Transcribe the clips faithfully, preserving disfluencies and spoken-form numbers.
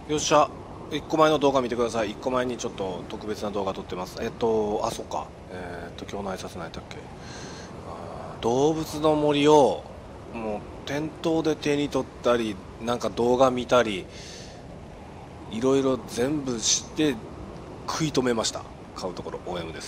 よっしゃ、いっこまえの動画見てください。いっこまえにちょっと特別な動画撮ってます。えっとあそっか、えっと今日の挨拶何やったっけ。あー動物の森をもう店頭で手に取ったり、なんか動画見たり、いろいろ全部して食い止めました。買うところ オーエム です。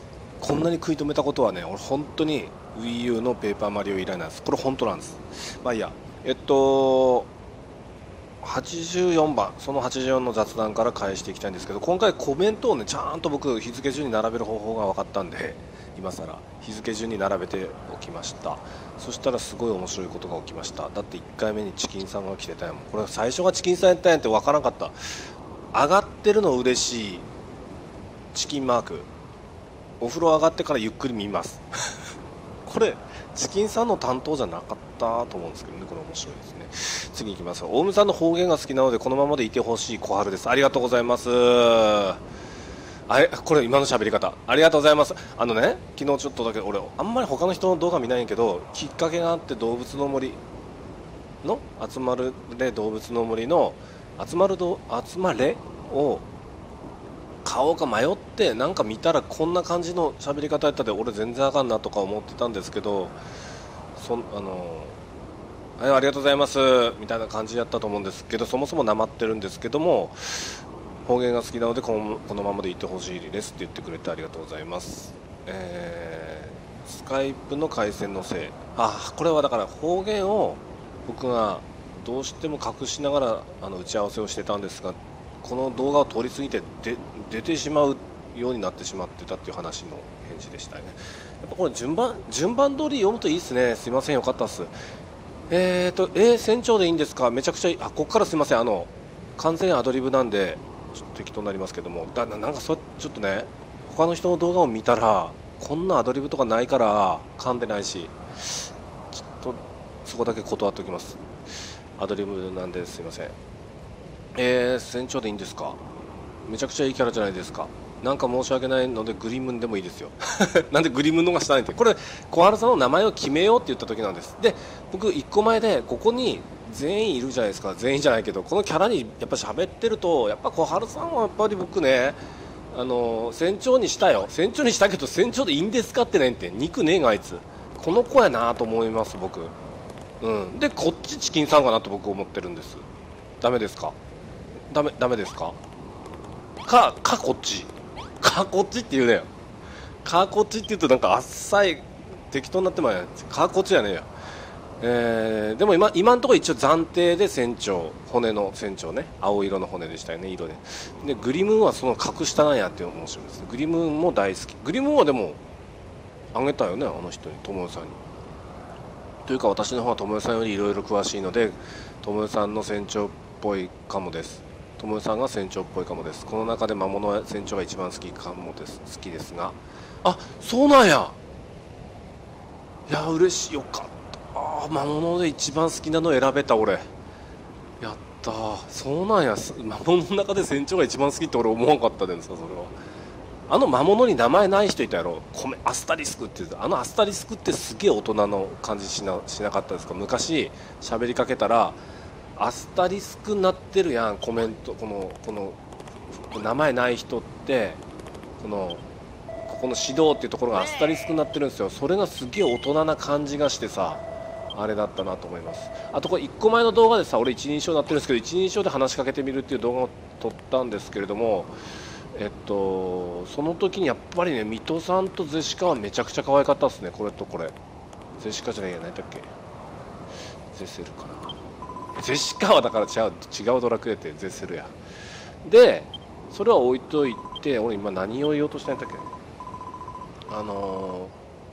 こんなに食い止めたことはね、俺本当に WiiU のペーパーマリオ以来なんです。これ本当なんです。まあいいや。えっとはちじゅうよんばん、そのはちじゅうよんの雑談から返していきたいんですけど、今回コメントをねちゃんと僕日付順に並べる方法が分かったんで、今更日付順に並べておきました。そしたらすごい面白いことが起きました。だっていっかいめにチキンさんが来てたやん。これ最初がチキンさんやったんやって分からなかった。上がってるの嬉しい。チキンマーク、お風呂上がってからゆっくり見ますこれチキンさんの担当じゃなかったと思うんですけどね。これ面白いですね。次いきます。オウムさんの方言が好きなのでこのままでいてほしい小春です。ありがとうございます。あれこれ今の喋り方ありがとうございます。あのね、昨日ちょっとだけ俺あんまり他の人の動画見ないんやけど、きっかけがあって、動物の森の集まるで動物の森の集まるど集まれを買おうか迷って、なんか見たらこんな感じの喋り方やったで、俺全然あかんなとか思ってたんですけど、そんあのはい、ありがとうございますみたいな感じやったと思うんですけど、そもそもなまってるんですけども、方言が好きなのでこのこのままでいてほしいですって言ってくれてありがとうございます。えー、スカイプの回線のせい、あ、これはだから方言を僕がどうしても隠しながらあの打ち合わせをしてたんですが、この動画を通り過ぎてで出てしまうようになってしまってたっていう話の返事でしたね。やっぱこれ順番順番通り読むといいですね。すいません、よかったっす。えーと、えー、船長でいいんですか。めちゃくちゃいい。あ、ここからすいません。あの、完全アドリブなんで、ちょっと適当になりますけども、だななんかそ、ちょっとね、他の人の動画を見たら、こんなアドリブとかないから、噛んでないし、ちょっと、そこだけ断っておきます。アドリブなんですいません。えー、船長でいいんですか。めちゃくちゃいいキャラじゃないですか。なんか申し訳ないのでグリムンでもいいですよなんでグリムンのが下にって、これ小春さんの名前を決めようって言った時なんです。で僕いっこまえでここに全員いるじゃないですか。全員じゃないけどこのキャラにやっぱ喋ってると、やっぱ小春さんはやっぱり僕ね、あの船長にしたよ。船長にしたけど船長でいいんですかってねんって、肉ねえがあいつ。この子やなと思います僕。うんでこっちチキンさんかなと僕思ってるんです。ダメですか。ダメダメですか。かかこっちかこっちって言うねや。かこっちって言うとなんかあっさい適当になってまうやん。かこっちやねえや。えー、でも今今のところ一応暫定で船長、骨の船長ね、青色の骨でしたよね、色で。でグリムーンはその格下なんやって面白いです。グリムーンも大好き。グリムーンはでもあげたよね、あの人に、友よさんに。というか私の方は友よさんよりいろいろ詳しいので、友よさんの船長っぽいかもです。友よさんが船長っぽいかもです。この中で魔物船長が一番好きかもです。好きですが、あ、そうなんや。いや嬉しい、よかった。ああ、魔物で一番好きなの選べた俺。やったー。そうなんや。魔物の中で船長が一番好きって俺思わんかったでんさ、それは。あの魔物に名前ない人いたやろ。米アスタリスクって言う。あのアスタリスクってすげえ大人の感じしなしなかったですか。昔喋りかけたらアスタリスクになってるやん、コメント。このこの名前ない人ってこのここの指導っていうところがアスタリスクになってるんですよ。それがすげえ大人な感じがしてさ、あれだったなと思います。あとこれいっこまえの動画でさ、俺一人称になってるんですけど、一人称で話しかけてみるっていう動画を撮ったんですけれども、えっとその時にやっぱりね、水戸さんとゼシカはめちゃくちゃ可愛かったですね。これとこれ、ゼシカじゃないや、何だっけ、ゼセルかな。ゼシカはだから違う違うドラクエってゼセルや。でそれは置いといて、俺今何を言おうとしたんだっけ。あの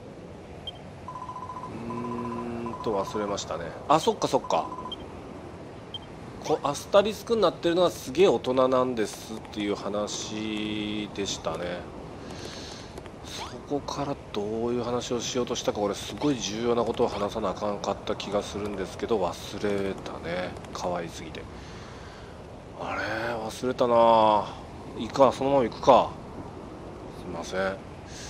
ー、うーんと忘れましたね。あ、そっかそっか、こアスタリスクになってるのはすげえ大人なんですっていう話でしたね。そこからどういう話をしようとしたか、俺すごい重要なことを話さなあかんかった気がするんですけど、忘れたね、可愛すぎて。あれ忘れたな。行くか、そのまま行くか。すいません。えー、っ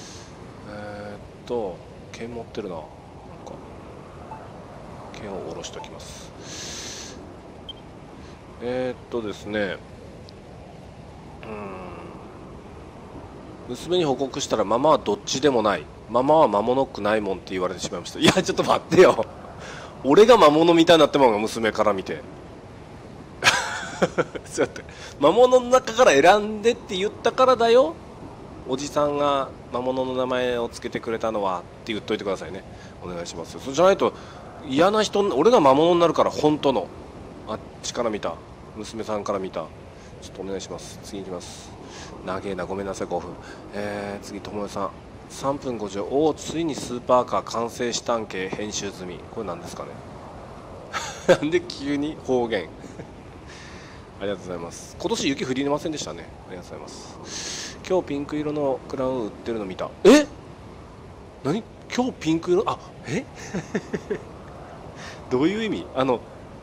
と剣持ってるな。なんか剣を下ろしておきます。 えー、っとですね、うーん、娘に報告したらママはどっちでもない、ママは魔物くないもんって言われてしまいました。いやちょっと待ってよ、俺が魔物みたいになってもんが娘から見てそうやって魔物の中から選んでって言ったからだよ、おじさんが魔物の名前をつけてくれたのはって言っといてくださいね、お願いします。そうじゃないと嫌な人、俺が魔物になるから、本当のあっちから見た娘さんから見た、ちょっとお願いします。次いきます。長えな、ごめんなさい。ごふん。えー、次ともえさんさんぷんごじゅう。おお、ついにスーパーカー完成したんけ、編集済み。これ何ですかねなんで急に方言ありがとうございます。今年雪降りませんでしたね。ありがとうございます。今日ピンク色のクラウン売ってるの見た。え、何今日ピンク色、あ、えどういう意味、あの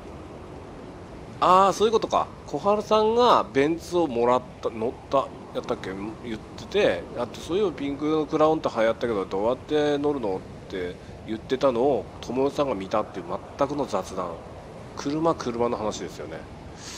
ああ、そういうことか。小春さんがベンツをもらった乗ったやったっけ言ってて、あとそういうピンクのクラウンって流行ったけどどうやって乗るのって言ってたのを友よさんが見たっていう全くの雑談。車車の話ですよね。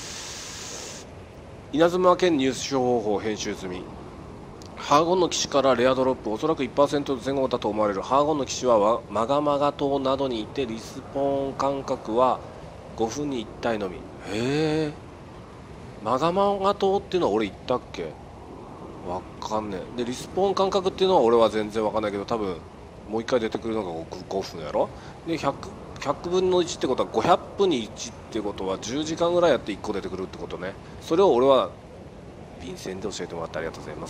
稲妻県ニュース処方法編集済み。ハーゴンの騎士からレアドロップ、おそらく いちパーセント 前後だと思われる。ハーゴンの騎士はマガマガ島などにいてリスポーン間隔はごふんにいち体のみ。へえ、マガマガ島っていうのは俺言ったっけ、わかんねえ。でリスポーン間隔っていうのは俺は全然わかんないけど、多分もう一回出てくるのが ごふんやろ。で ひゃく, ひゃくぶんのいちってことはごひゃっぷんにいちってことはじゅうじかんぐらいやっていっこ出てくるってことね。それを俺は便箋で教えてもらってありがとうございます。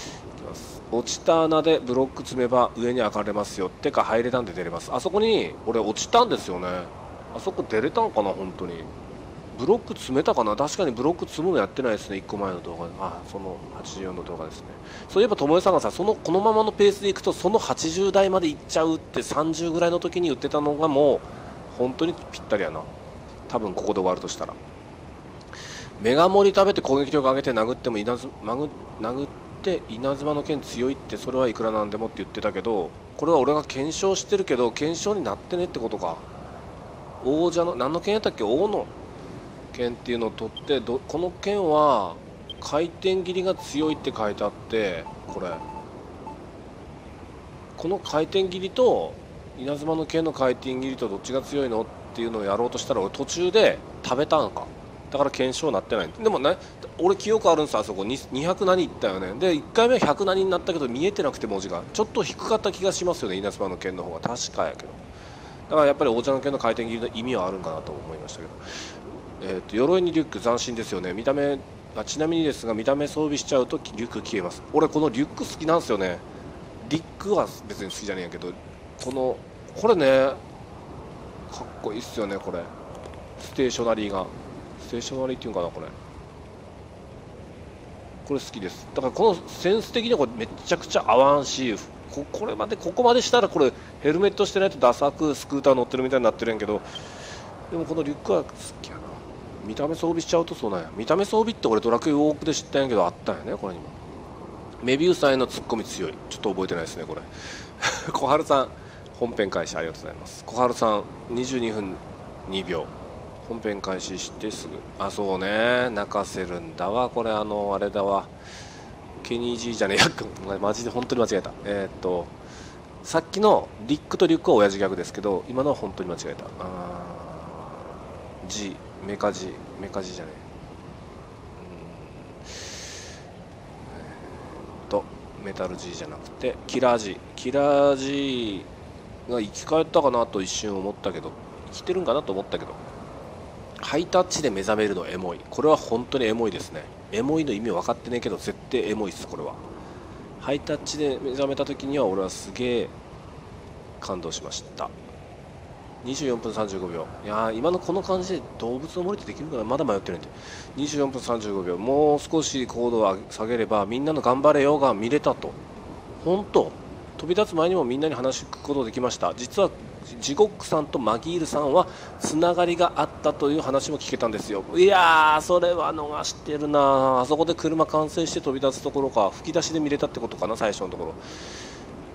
いきます。落ちた穴でブロック積めば上に上がれますよ。てか入れたんで出れます。あそこに俺落ちたんですよね。あそこ出れたんかな、本当にブロック積めたかな。確かにブロック積むのやってないですね。いっこまえの動画で、あ、そのはちじゅうよんの動画ですね。そういえばともえさんがさ、そのこのままのペースでいくとそのはちじゅう台までいっちゃうってさんじゅうぐらいの時に言ってたのがもう本当にぴったりやな。多分ここで終わるとしたら、メガ盛り食べて攻撃力上げて殴っても稲妻殴って稲妻の剣強いって、それはいくらなんでもって言ってたけど、これは俺が検証してるけど検証になってねってことか。王者の何の剣やったっけ、王の剣っていうのを取って、どこの剣は回転切りが強いって書いてあって、これこの回転切りと稲妻の剣の回転切りとどっちが強いのっていうのをやろうとしたら俺途中で食べたんか、だから検証になってない。でもね、俺記憶あるんです、あそこににひゃく何いったよね。でいっかいめはひゃく何になったけど見えてなくて文字がちょっと低かった気がしますよね、稲妻の剣の方が確かやけど。だからやっぱり王者の剣の回転切りの意味はあるんかなと思いましたけど、えー、と鎧にリュック斬新ですよね。見た目あちなみにですが見た目装備しちゃうとリュック消えます。俺このリュック好きなんですよね。リュックは別に好きじゃねえんやけど、このこれねかっこいいっすよね。これステーショナリーがステーショナリーっていうんかな、これこれ好きです。だからこのセンス的にはこれめちゃくちゃ合わんし、ここれまでここまでしたらこれヘルメットしてないとダサくスクーター乗ってるみたいになってるんやけど、でもこのリュックは好きやな。見た目装備しちゃうとそうなんや。見た目装備って俺ドラクエウォークで知ったんやけどあったんやね、これにも。メビウスさんへのツッコミ強い。ちょっと覚えてないですねこれ小春さん本編開始ありがとうございます。小春さんにじゅうにふんにびょう本編開始してすぐ、あそうね、泣かせるんだわこれ。あのあれだわ、ケニー G じゃねえやマジで本当に間違えた。えー、っとさっきのリックとリュックは親父ギャグですけど、今のは本当に間違えた。あ G メカ G メカ G じゃねえ、うんとメタル G じゃなくてキラー G、 キラー G が生き返ったかなと一瞬思ったけど、生きてるんかなと思ったけど、ハイタッチで目覚めるのエモい。これは本当にエモいですね。エモいの意味分かってねえけど絶対エモいっす。これはハイタッチで目覚めた時には俺はすげえ感動しました。にじゅうよんぷんさんじゅうごびょう。いやー今のこの感じで動物の森ってできるかな、まだ迷ってるんで。にじゅうよんぷんさんじゅうごびょう、もう少し高度を下げればみんなの頑張れよが見れたと。本当飛び立つ前にもみんなに話聞くことできました。実はジゴックさんとマギールさんはつながりがあったという話も聞けたんですよ。いやーそれは逃してるな。あそこで車完成して飛び立つところか、吹き出しで見れたってことかな、最初のところ。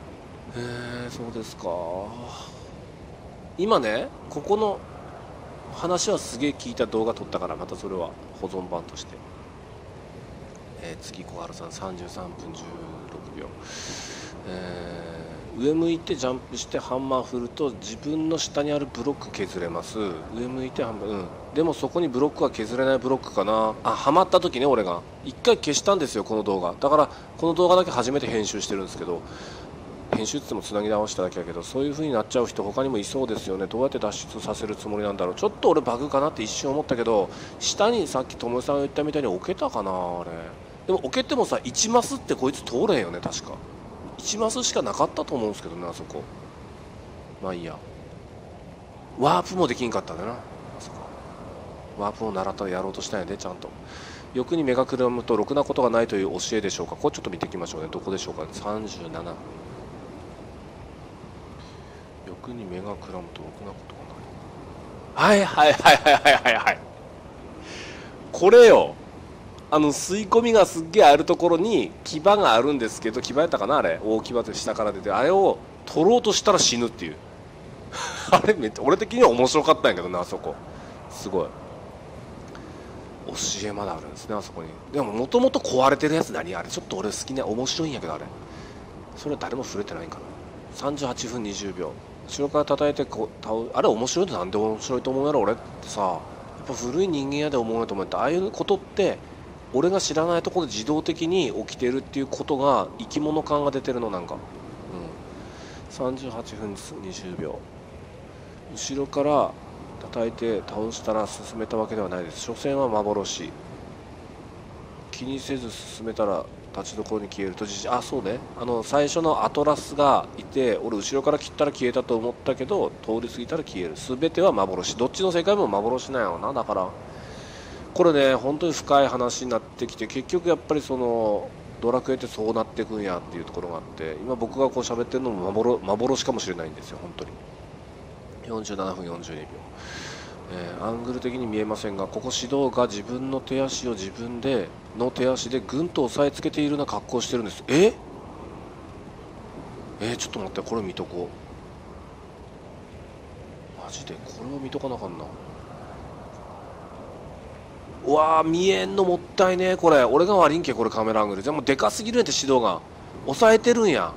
へえそうですか。今ねここの話はすげえ聞いた動画撮ったから、またそれは保存版として、えー、次小春さんさんじゅうさんぷんじゅうろくびょう、えー上向いてジャンプしてハンマー振ると自分の下にあるブロック削れます。上向いてハンマー、うん、でもそこにブロックは削れないブロックかなあ。ハマった時ね、俺が一回消したんですよこの動画。だからこの動画だけ初めて編集してるんですけど、編集って言ってもつなぎ直しただけだけど、そういう風になっちゃう人他にもいそうですよね。どうやって脱出させるつもりなんだろう。ちょっと俺バグかなって一瞬思ったけど、下にさっき友さんが言ったみたいに置けたかなあれ。でも置けてもさいちマスってこいつ通れんよね確か。いちマスしかなかったと思うんですけどね、あそこ。まあいいや。ワープもできんかったんだなあそこ。ワープを習ったらやろうとしたんやでちゃんと。欲に目がくらむとろくなことがないという教えでしょうか。これちょっと見ていきましょうね。どこでしょうか。さんじゅうななふん。欲に目がくらむとろくなことがない。はいはいはいはいはいはいはい。これよ。あの吸い込みがすっげえあるところに牙があるんですけど、牙やったかなあれ、大牙で下から出て、あれを取ろうとしたら死ぬっていうあれめっちゃ俺的には面白かったんやけどな、あそこすごい教えまだあるんですねあそこに。でももともと壊れてるやつ何あれ、ちょっと俺好きね、面白いんやけどあれ、それは誰も触れてないんかな。さんじゅうはちふんにじゅうびょう、後ろから叩いてこう倒あれ面白いってなんで面白いと思うやろ俺ってさ。やっぱ古い人間やで思うやと思って、ああいうことって俺が知らないところで自動的に起きてるっていうことが生き物感が出てるのなんか、うん、さんじゅうはちふんにじゅうびょう、後ろから叩いて倒したら進めたわけではないです。所詮は幻、気にせず進めたら立ちどころに消えると。あ、そうね、あの最初のアトラスがいて俺後ろから切ったら消えたと思ったけど通り過ぎたら消える。全ては幻、どっちの世界も幻なんやろな。だからこれね本当に深い話になってきて、結局やっぱりそのドラクエってそうなっていくんやっていうところがあって、今僕がこう喋ってるのも 幻, 幻かもしれないんですよ本当に。よんじゅうななふんよんじゅうにびょう、えー、アングル的に見えませんが、ここ指導が自分の手足を自分での手足でぐんと押さえつけているような格好をしてるんです。ええー、ちょっと待って、これ見とこうマジで。これを見とかなあかんな。うわー見えんのもったいねえ。これ俺が悪いんけ、これカメラアングルじゃもうでかすぎるんやって。指導が抑えてるんや。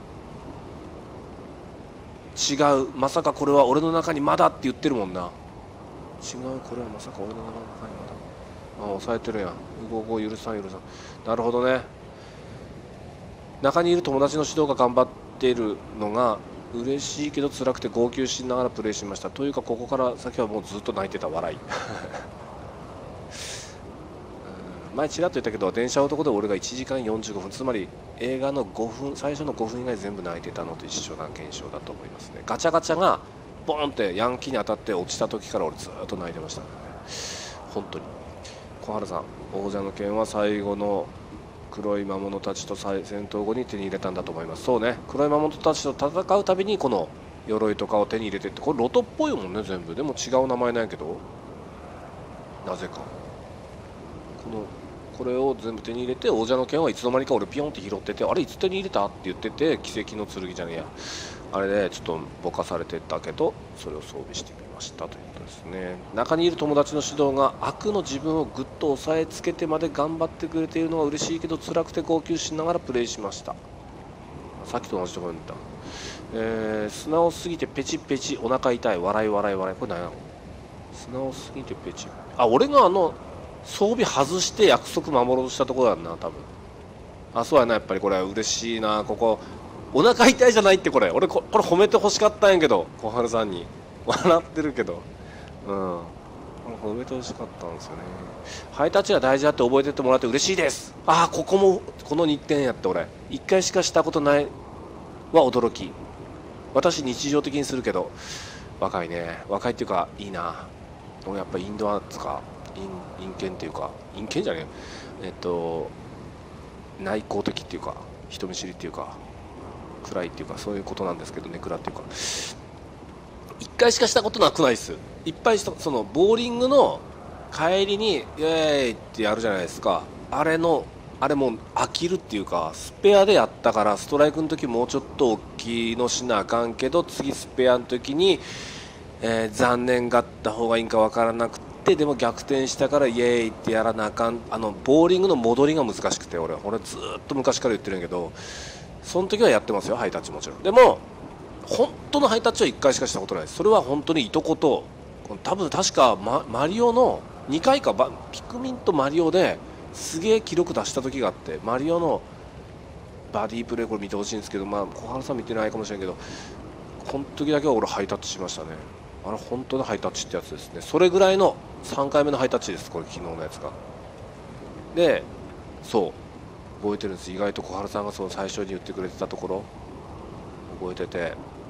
違う、まさかこれは俺の中にまだって言ってるもんな。違う、これはまさか俺の中にまだ。あ、抑えてるやん。動こう許さん許さん。なるほどね。中にいる友達の指導が頑張っているのが嬉しいけど辛くて号泣しながらプレイしました。というかここから先はもうずっと泣いてた。笑い前ちらっと言ったけど電車男で俺がいちじかんよんじゅうごふん、つまり映画のごふん、最初のごふん以外全部泣いてたのと一緒な現象だと思いますね。ガチャガチャがボーンってヤンキーに当たって落ちた時から俺ずっと泣いてましたね本当に。小原さん、王者の剣は最後の黒い魔物たちと戦闘後に手に入れたんだと思います。そうね、黒い魔物たちと戦うたびにこの鎧とかを手に入れてって、これロトっぽいもんね全部。でも違う名前なんやけどなぜかこのこれを全部手に入れて、王者の剣はいつの間にか俺ピヨンって拾ってて、あれいつ手に入れたって言ってて、奇跡の剣じゃねえや、あれでちょっとぼかされてたけどそれを装備してみましたということですね。中にいる友達の指導が悪の自分をぐっと押さえつけてまで頑張ってくれているのは嬉しいけど辛くて号泣しながらプレイしました。さっきと同じところにいた、えー、素直すぎてペチペチお腹痛い、笑い笑い笑い。これ何やろ。素直すぎてペチ、あ、俺があの装備外して約束守ろうとしたところだな多分。あ、そうやな、やっぱりこれ嬉しいな。ここお腹痛いじゃないって、これ俺ここれ褒めてほしかったんやけど小春さんに笑ってるけど、うん、褒めてほしかったんですよね。ハイタッチが大事だって覚えてってもらって嬉しいです。ああ、ここもこの日点やって。俺いっかいしかしたことないは驚き。私日常的にするけど若いね。若いっていうかいいな。俺やっぱインドアっつか陰険っていうか、陰険じゃねええっと内向的っていうか人見知りっていうか暗いっていうかそういうことなんですけどね。暗っていうかいっかいしかしたことなくないっす。いっぱいした。そのボーリングの帰りにイエーイってやるじゃないですか。あれのあれもう飽きるっていうか、スペアでやったからストライクの時もうちょっと大きいのしなあかんけど、次スペアの時にえー、残念がった方がいいんか分からなくて、でも逆転したからイエーイってやらなあかん。あのボーリングの戻りが難しくて、俺俺ずーっと昔から言ってるんやけど、その時はやってますよ、ハイタッチもちろん。でも本当のハイタッチはいっかいしかしたことないです。それは本当にいとこと、多分確か、マ, マリオのにかいか、ピクミンとマリオですげえ記録出した時があって、マリオのバディプレーこれ見てほしいんですけど、まあ小原さん見てないかもしれないけど、この時だけは俺ハイタッチしましたね。あれ本当のハイタッチってやつですね。それぐらいのさんかいめのハイタッチです、これ昨日のやつが。で、そう覚えてるんです。意外と小原さんがその最初に言ってくれてたところ覚えてて、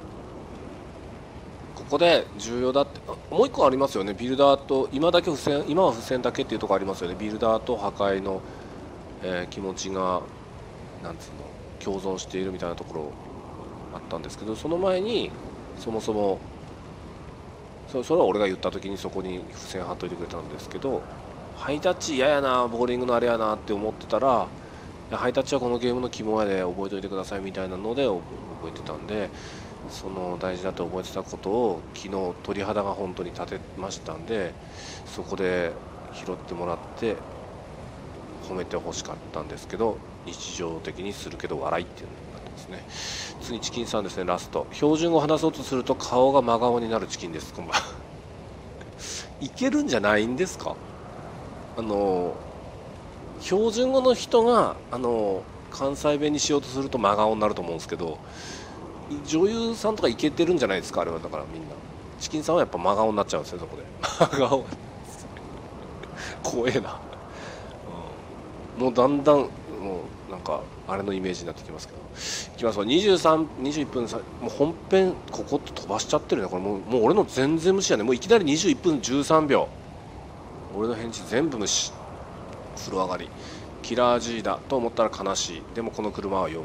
ここで重要だって、もう一個ありますよね。ビルダーと今だけ付箋、今は付箋だけっていうところありますよね。ビルダーと破壊の、えー、気持ちがなんつうの共存しているみたいなところあったんですけど、その前にそもそもそれは俺が言った時にそこに付箋貼っといてくれたんですけど、ハイタッチ嫌やな、ボーリングのあれやなって思ってたら、ハイタッチはこのゲームの肝やで覚えておいてくださいみたいなので覚えてたんで、その大事だと覚えてたことを昨日鳥肌が本当に立てましたんで、そこで拾ってもらって褒めてほしかったんですけど、日常的にするけど笑いっていうのになってますね。次チキンさんですね。ラスト標準語を話そうとすると顔が真顔になるチキンです。こんばんはいけるんじゃないんですか。あの標準語の人があの関西弁にしようとすると真顔になると思うんですけど、女優さんとかいけてるんじゃないですか、あれは。だからみんなチキンさんはやっぱ真顔になっちゃうんですよ、そこで真顔怖えな、うん、もうだんだんもうなんかあれのイメージになってきますけど、いきますよ。にじゅうさん、にじゅういっぷんさ、もう本編ここって飛ばしちゃってるねこれ。もうもう俺の全然無視やね。もういきなりにじゅういっぷんじゅうさんびょう、俺の返事全部無視。風呂上がりキラー G だと思ったら悲しい。でもこの車は酔う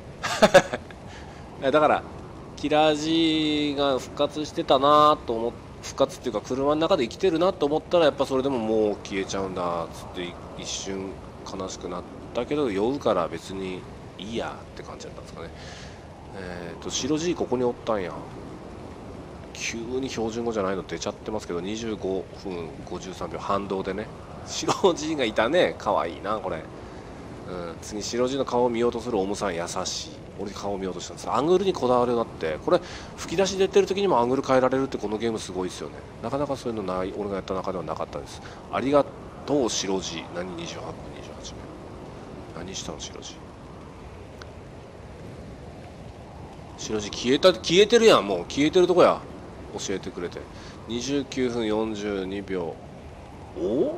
だからキラー G が復活してたなと思って、復活っていうか車の中で生きてるなと思ったら、やっぱそれでももう消えちゃうんだっつって一瞬悲しくなったけど、酔うから別にいいやって感じだったんですかね。えーと白 G ここにおったんや。急に標準語じゃないの出ちゃってますけど、にじゅうごふんごじゅうさんびょう反動でね、白 G がいたね。かわいいなこれ。うん、次白 G の顔を見ようとするオムさん優しい。俺顔を見ようとしたんです。アングルにこだわりがあって、これ吹き出し出てる時にもアングル変えられるってこのゲームすごいですよね。なかなかそういうのない、俺がやった中ではなかったです。ありがとう白 G。何にじゅうはっぷんにじゅうはちびょう、何したの白 G。 白 G 消えた、消えてるやん。もう消えてるとこや。教えてくれてにじゅうきゅうふんよんじゅうにびょう。おお、何こ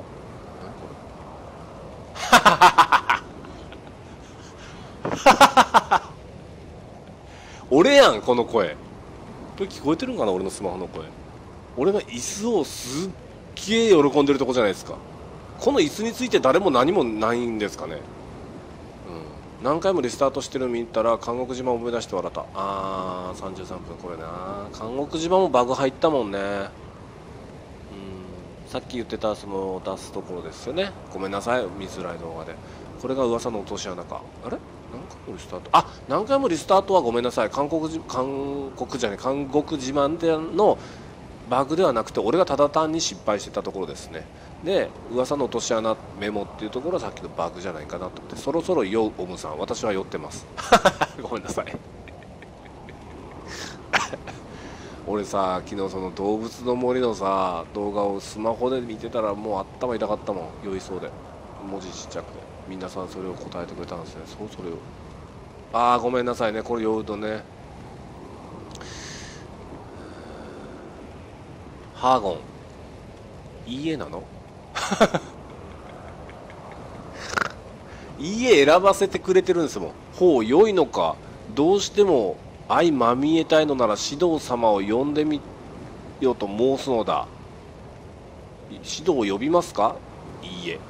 れ俺やんこの声。これ聞こえてるんかな、俺のスマホの声。俺が椅子をすっげえ喜んでるとこじゃないですか。この椅子について誰も何もないんですかね。うん、何回もリスタートしてるの見たら監獄島を思い出して笑った。あーさんじゅうさんぷん、これな。監獄島もバグ入ったもんね。うん、さっき言ってたその出すところですよね。ごめんなさい見づらい動画で。これが噂の落とし穴か。あれ何回もリスタート、あ、何回もリスタートはごめんなさい。韓国じ韓国じゃない韓国自慢でのバグではなくて、俺がただ単に失敗してたところですね。で噂の落とし穴メモっていうところはさっきのバグじゃないかなと思って、そろそろ酔うオムさん、私は酔ってますごめんなさい俺さ、昨日その動物の森のさ動画をスマホで見てたら、もう頭痛かったもん。酔いそうで、文字ちっちゃくて。みんなさんそれを答えてくれたんですね。そう、それを、ああごめんなさいね、これ酔うとね。ハーゴンいいえなのいいえ選ばせてくれてるんですもん。ほう良いのか。どうしても相まみえたいのなら指導様を呼んでみようと申すのだ。指導を呼びますか。いいえ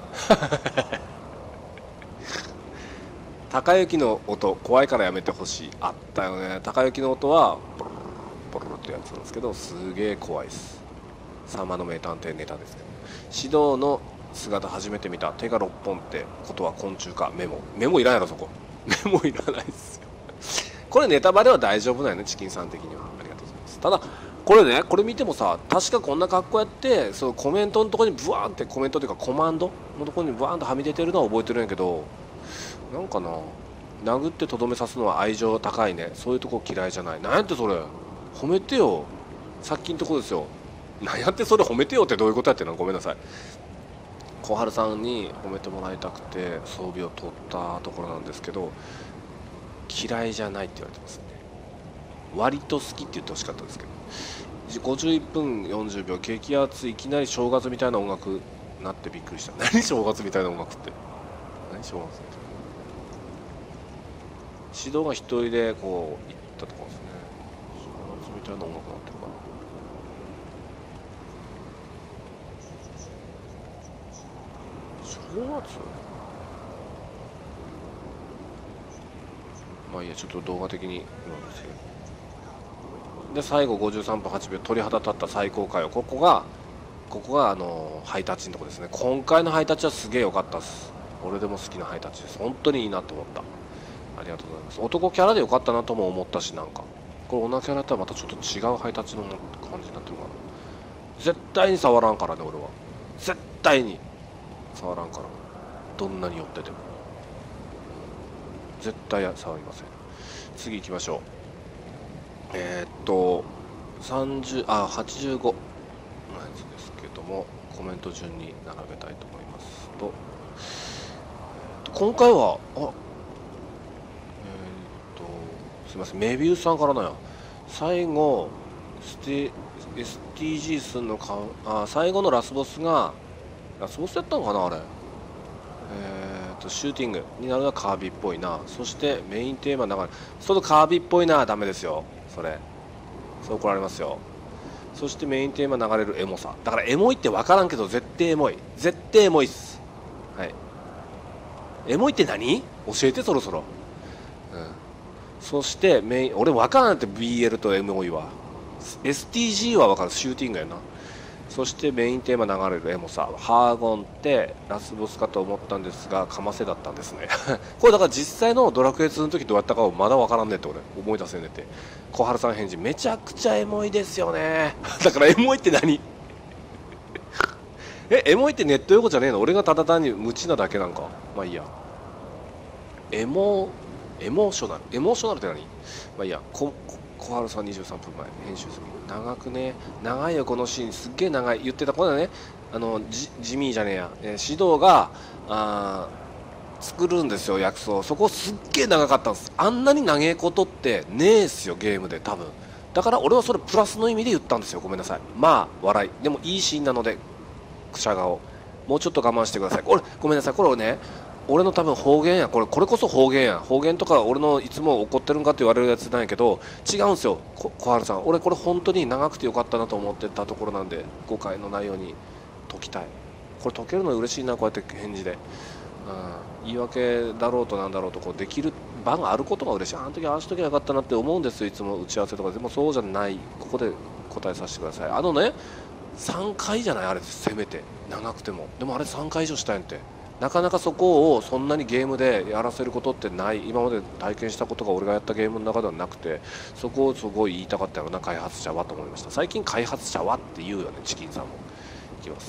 高雪の音怖いからやめてほしい。あったよね、高雪の音はポロロポロロってやつなんですけど、すげえ怖いです。さんまの名探偵ネタですけど、指導の姿初めて見た。手がろっぽんってことは昆虫か。メモメモいらんやろそこメモいらないですよこれネタバレは大丈夫なんよね、チキンさん的には。ありがとうございます。ただこれね、これ見てもさ、確かこんな格好やって、そのコメントのところにブワーンってコメントというかコマンドのところにブワーンとはみ出てるのは覚えてるんやけど、なんかな、殴ってとどめさすのは愛情高いね、そういうとこ嫌いじゃない。なんやってそれ褒めてよ、さっきのとこですよ。なんやってそれ褒めてよってどういうことやってんの。ごめんなさい、小春さんに褒めてもらいたくて装備を取ったところなんですけど、嫌いじゃないって言われてますね。割と好きって言ってほしかったですけど、ごじゅういっぷんよんじゅうびょう激アツ、いきなり正月みたいな音楽なってびっくりした。何正月みたいな音楽って、何正月みたいな。指導が一人でこう行ったところですね。正月みたいな音楽になってるかな。正月、まあいいや、ちょっと動画的に今ですけど。で最後ごじゅうさんぷんはちびょう鳥肌立った最高回を、ここがここがあのハイタッチのところですね。今回のハイタッチはすげえ良かったです。俺でも好きなハイタッチです。本当にいいなと思った。ありがとうございます。男キャラで良かったなとも思ったし、なんかこれ女キャラだったらまたちょっと違うハイタッチの感じになってるかな。絶対に触らんからね、俺は絶対に触らんから、どんなに寄ってても絶対触りません。次行きましょう。えー、っとさんじゅうあはちじゅうごのやつですけども、コメント順に並べたいと思いますと、えー、っと今回はあえー、っとすみません、メビウスさんからなや、最後ステ エスティージー すんのか、あ最後のラスボスがラスボスやったのかなあれ、えー、っとシューティングになるのはカービィっぽいな。そしてメインテーマの中でそのカービィっぽいな、ダメですよそれ、そう怒られますよ。そしてメインテーマ流れるエモさ、だからエモいって分からんけど絶対エモい、絶対エモいっす。はい、エモいって何教えてそろそろ、うん、そしてメイン俺分からんって ビーエル とエモいは エスティージー は分かる、シューティングやな。そしてメインテーマ流れるエモさ、ハーゴンってラスボスかと思ったんですがかませだったんですねこれだから実際のドラクエツーの時どうやったかをまだ分からんねって俺思い出せんねって。小春さん返事、めちゃくちゃエモいですよねだからエモいって何えエモいってネット用語じゃねえの、俺がただ単に無知なだけなんか。まあいいや、エモエモーショナルエモーショナルって何。まあいいや、こ小春さんにじゅうさんぷんまえ編集済み。長くね、長いよこのシーン、すっげえ長い。言ってたこれね、あのジジミーじゃねえや、えー、指導があ作るんですよ薬草、そこすっげえ長かったんです。あんなに長えことってねえっすよゲームで多分。だから俺はそれプラスの意味で言ったんですよ、ごめんなさい。まあ笑いでもいいシーンなのでくしゃ顔もうちょっと我慢してください。これごめんなさい、これね俺の多分方言や、これこれこそ方言や、方言とか俺のいつも怒ってるんかって言われるやつなんやけど違うんですよ小春さん、俺これ本当に長くてよかったなと思ってたところなんで誤解のないように解きたい。これ解けるの嬉しいな、こうやって返事で、うん、言い訳だろうとなんだろうとこうできる場があることが嬉しい。あの時ああしときゃよかったなって思うんですよ、いつも打ち合わせとかで。もそうじゃない、ここで答えさせてください。あのねさんかいじゃないあれ、せめて長くても。でもあれさんかい以上したんやんて。なかなかそこをそんなにゲームでやらせることってない。今まで体験したことが俺がやったゲームの中ではなくて、そこをすごい言いたかったよな開発者はと思いました。最近開発者はって言うよね、チキンさんも。いきます。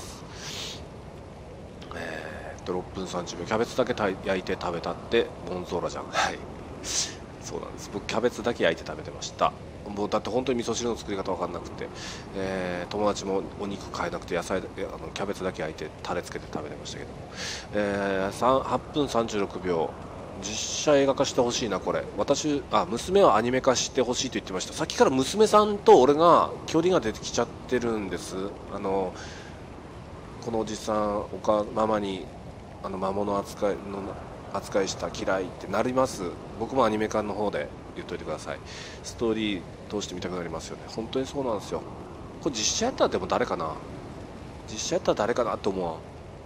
えー、っとろっぷんさんじゅうびょう、キャベツだけ焼いて食べたってゴンゾーラじゃん。はい、そうなんです。僕キャベツだけ焼いて食べてました。もうだって本当に味噌汁の作り方分かんなくて、えー、友達もお肉買えなくて野菜あのキャベツだけ焼いてタレつけて食べてましたけど、えー、はっぷんさんじゅうろくびょう、実写映画化してほしいな。これ私あ娘はアニメ化してほしいと言ってました。さっきから娘さんと俺が距離が出てきちゃってるんです。あのこのおじさんおかママにあの魔物扱いの扱いした嫌いってなります。僕もアニメ化の方で言っといてください。ストーリー通して見たくなりますよね。本当にそうなんですよ。これ実写やったらでも誰かな、実写やったら誰かなって思うわ。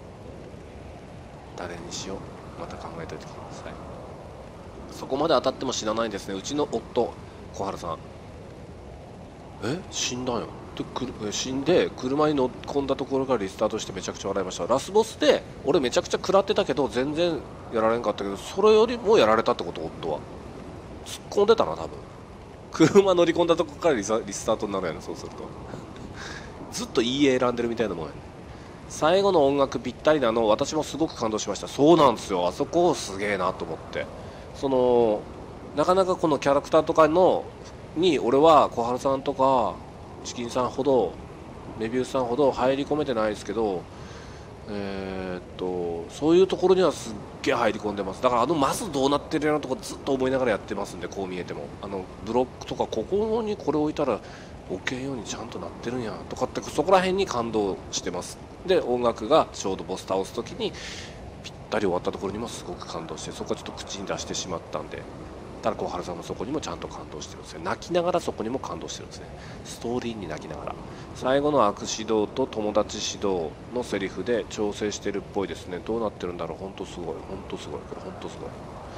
誰にしよう、また考えておいてください。そこまで当たっても死なないんですね。うちの夫小春さんえ死んだんよでく死んで車に乗っ込んだところからリスタートしてめちゃくちゃ笑いました。ラスボスで俺めちゃくちゃ食らってたけど全然やられんかったけど、それよりもやられたってこと。夫は突っ込んでたな多分。 車乗り込んだとこからリサリスタートになるやな、そうするとずっといい絵選んでるみたいなもんやね。最後の音楽ぴったりなの、私もすごく感動しました。そうなんですよ、あそこすげえなと思って、そのなかなかこのキャラクターとかのに俺は小春さんとかチキンさんほどメビウスさんほど入り込めてないですけど、えー、っとそういうところにはすっげえ入り込んでます。だからあのマスどうなってるようなとこずっと思いながらやってますんで、こう見えてもあのブロックとかここにこれ置いたら置けんようにちゃんとなってるんやとかって、そこら辺に感動してます。で音楽がちょうどボス倒す時にぴったり終わったところにもすごく感動して、そこはちょっと口に出してしまったんで、ただ小春さんもそこにもちゃんと感動してるんですよ。泣きながらそこにも感動してるんですね。ストーリーに泣きながら最後の悪指導と友達指導のセリフで調整してるっぽいですね。どうなってるんだろう。本当すごい、本当すごい、これ本当すごい。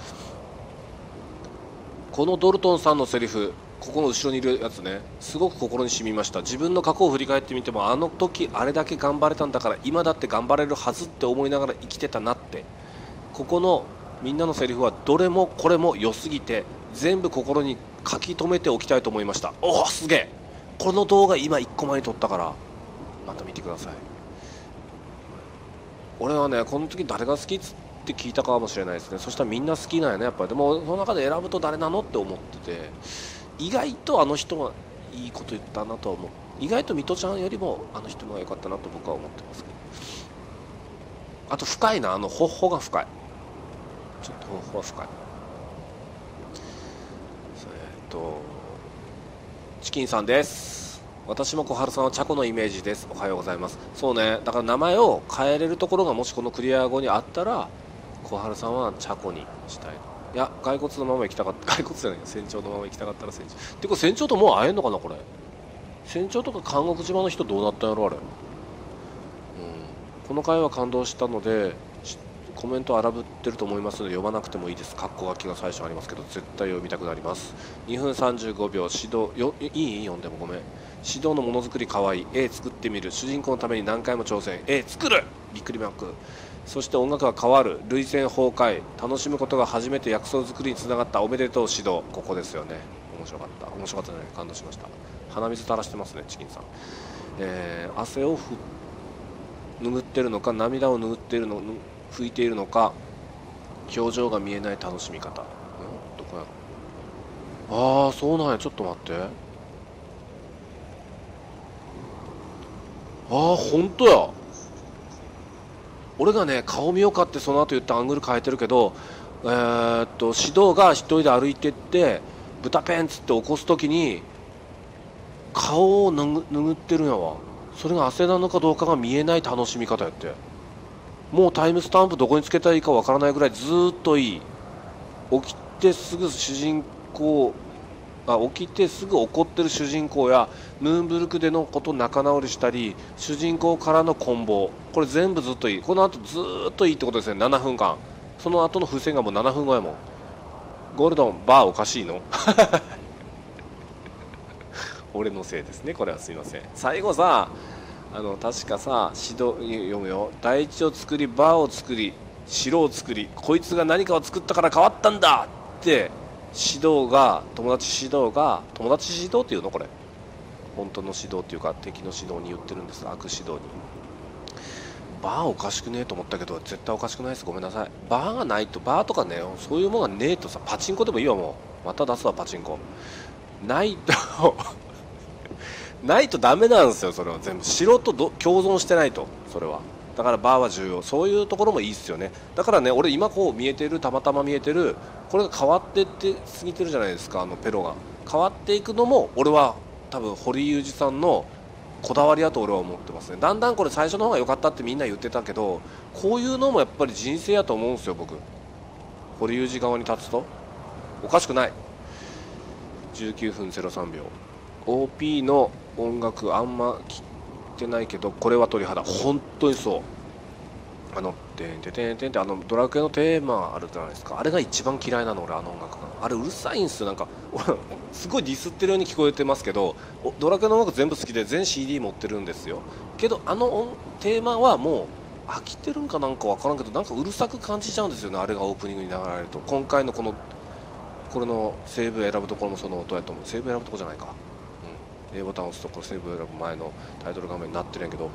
このドルトンさんのセリフ、ここの後ろにいるやつね、すごく心に染みました。自分の過去を振り返ってみても、あの時あれだけ頑張れたんだから今だって頑張れるはずって思いながら生きてたなって。ここのみんなのセリフはどれもこれも良すぎて全部心に書き留めておきたいと思いました。おおすげえ、この動画今いっこまえに撮ったからまた見てください。俺はねこの時誰が好きっつって聞いたかもしれないですね。そしたらみんな好きなんやねやっぱり。でもその中で選ぶと誰なのって思ってて、意外とあの人はいいこと言ったなとは思う。意外と水戸ちゃんよりもあの人の方が良かったなと僕は思ってますけど、あと深いな、あのほっほが深い、ちょっとほっほは深い。えっとチキンさんです。私も小春さんはチャコのイメージです。おはようございます。そうね、だから名前を変えれるところがもしこのクリア後にあったら小春さんはチャコにしたい。いや骸骨のまま行きたかった骸骨じゃない船長のまま行きたかったら船長ってこれ船長ともう会えんのかな。これ船長とか韓国島の人どうなったんやろあれ。うん、この回は感動したのでコメント荒ぶってると思いますので読まなくてもいいです。カッコ書きが最初ありますけど絶対読みたくなります。にふんさんじゅうごびょう指導よいい読んでもごめん。指導のものづくりかわいい。 A 作ってみる。主人公のために何回も挑戦。 A 作るびっくりマーク。そして音楽が変わる。涙腺崩壊。楽しむことが初めて薬草作りにつながった。おめでとう指導。ここですよね。面白かった面白かったね。感動しました。鼻水垂らしてますねチキンさん。えー、汗をふ拭ってるのか涙を拭っているの拭いているのか表情が見えない楽しみ方。んどこやろ。ああそうなんや。ちょっと待って。ああ本当や。俺がね顔見よかってその後言ったアングル変えてるけど、えー、っと指導が一人で歩いてって豚ペンっつって起こす時に顔を拭ってるんやわ。それが汗なのかどうかが見えない楽しみ方やって。もうタイムスタンプどこにつけたらいいかわからないぐらいずーっといい。起きてすぐ主人公あ起きてすぐ怒ってる主人公やムーンブルクでのこと仲直りしたり主人公からの棍棒、これ全部ずっといい。この後ずーっといいってことですね。ななふんかん。その後の風船がもうななふんごやもん。ゴールドンバーおかしいの俺のせいですねこれは。すいません。最後さあの確かさ指導読むよ。第一を作りバーを作り城を作りこいつが何かを作ったから変わったんだって指導が友達指導が友達指導っていうのこれ本当の指導っていうか敵の指導に言ってるんです。悪指導に。バーおかしくねえと思ったけど絶対おかしくないです。ごめんなさい。バーがないとバーとかねそういうものがねえとさパチンコでもいいわ。もうまた出すわパチンコないとないとダメなんですよ。それは全部城とど共存してないと。それはだからバーは重要。そういうところもいいっすよね。だからね俺今こう見えてるたまたま見えてるこれが変わってって過ぎてるじゃないですか。あのペロが変わっていくのも俺は多分堀裕二さんのこだわりだと俺は思ってますね。だんだんこれ最初の方が良かったってみんな言ってたけどこういうのもやっぱり人生やと思うんですよ僕。堀裕二側に立つとおかしくない。じゅうきゅうふんぜろさんびょう オーピー の音楽あんま聞いてないけどこれは鳥肌。本当にそう。あの「てんてんてんてん」ってあのドラクエのテーマあるじゃないですか。あれが一番嫌いなの俺。あの音楽があれうるさいんですよ。なんかすごいディスってるように聞こえてますけどドラクエの音楽全部好きで全 シーディー 持ってるんですよ。けどあの音テーマはもう飽きてるんかなんか分からんけどなんかうるさく感じちゃうんですよね。あれがオープニングに流れると。今回のこのこれのセーブ選ぶところもその音やと思う。セーブ選ぶところじゃないか、うん、A ボタンを押すところセーブ選ぶ前のタイトル画面になってるんやけど、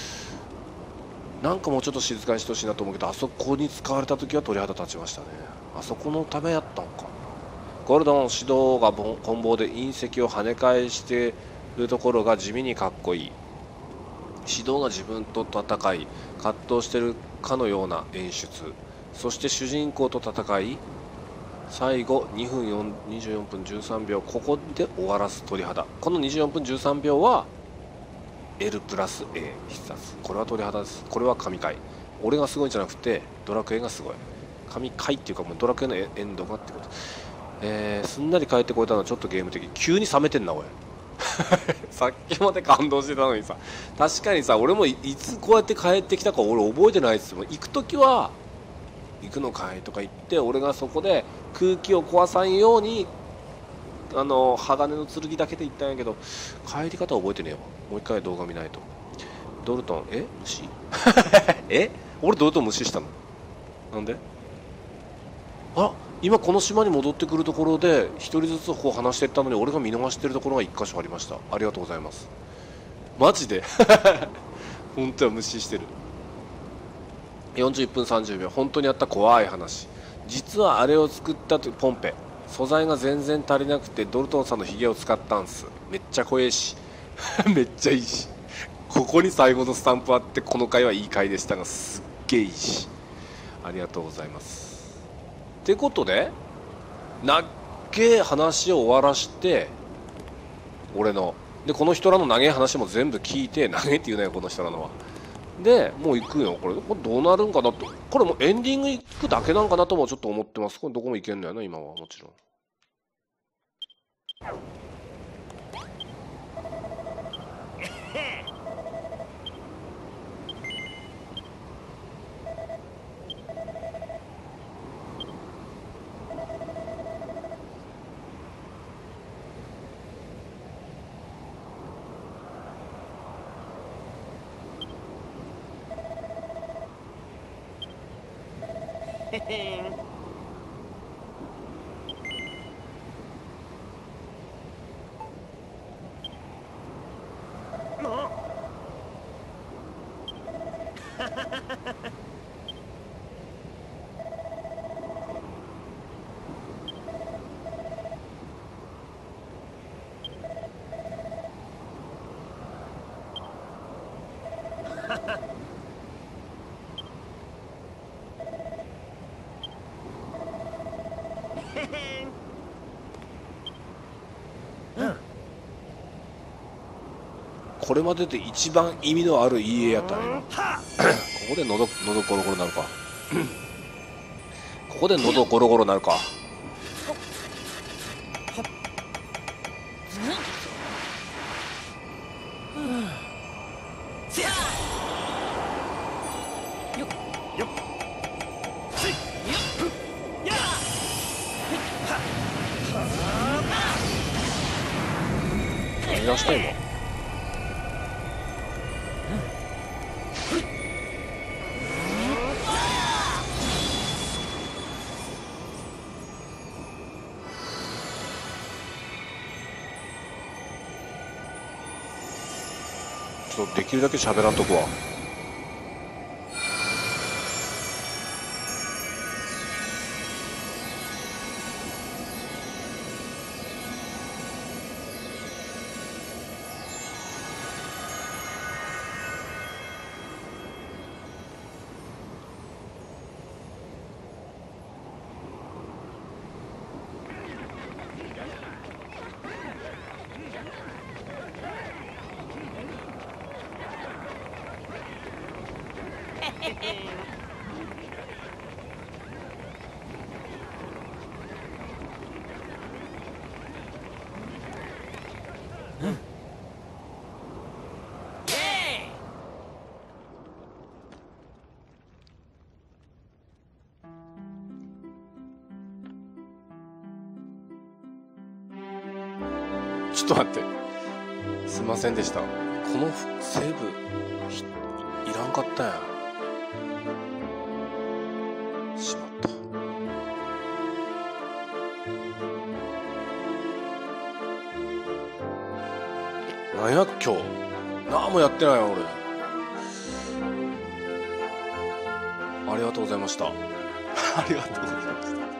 なんかもうちょっと静かにしてほしいなと思うけど、あそこに使われた時は鳥肌立ちましたね。あそこのためやったのか。ゴールドの指導が棍棒で隕石を跳ね返しているところが地味にかっこいい。指導が自分と戦い葛藤しているかのような演出。そして主人公と戦い最後にふんにじゅうよんぷんじゅうさんびょう、ここで終わらす鳥肌。このにじゅうよんぷんじゅうさんびょうは L プラス A 必殺。これは鳥肌です。これは神回。俺がすごいんじゃなくてドラクエがすごい。神回っていうかもうドラクエのエンドがってこと。えー、すんなり帰ってこれたのはちょっとゲーム的。急に冷めてんなおいさっきまで感動してたのにさ。確かにさ、俺も い, いつこうやって帰ってきたか俺覚えてないっすもん。行く時は行くのかいとか言って、俺がそこで空気を壊さんようにあの鋼の剣だけで行ったんやけど、帰り方覚えてねえわ。もう一回動画見ないと。ドルトン、え虫え俺ドルトン無視したのなんで。あ、今この島に戻ってくるところで一人ずつこう話していったのに、俺が見逃してるところが一箇所ありました。ありがとうございます。マジで本当は無視してる。よんじゅういっぷんさんじゅうびょう、本当にあった怖い話。実はあれを作ったとポンペ、素材が全然足りなくてドルトンさんのヒゲを使ったんす。めっちゃ怖えしめっちゃいいし、ここに最後のスタンプあって、この回はいい回でしたが、すっげえいいし、ありがとうございます。ってことでなっけえ話を終わらして俺ので、この人らの長え話も全部聞いて、長えって言うなよこの人らのは。でもう行くよ。これこれどうなるんかなと。これもうエンディング行くだけなんかなともちょっと思ってます。これどこも行けんのやな今は。もちろんこれまでで一番意味のある家やったねここで喉喉ゴロゴロなるかここで喉ゴロゴロなるか。何がしたいの。ちょっとできるだけ喋らんとこは。ちょっと待って、すいませんでした。このセーブいらんかったやん。しまった。 何や今日何もやってないよ俺。ありがとうございましたありがとうございま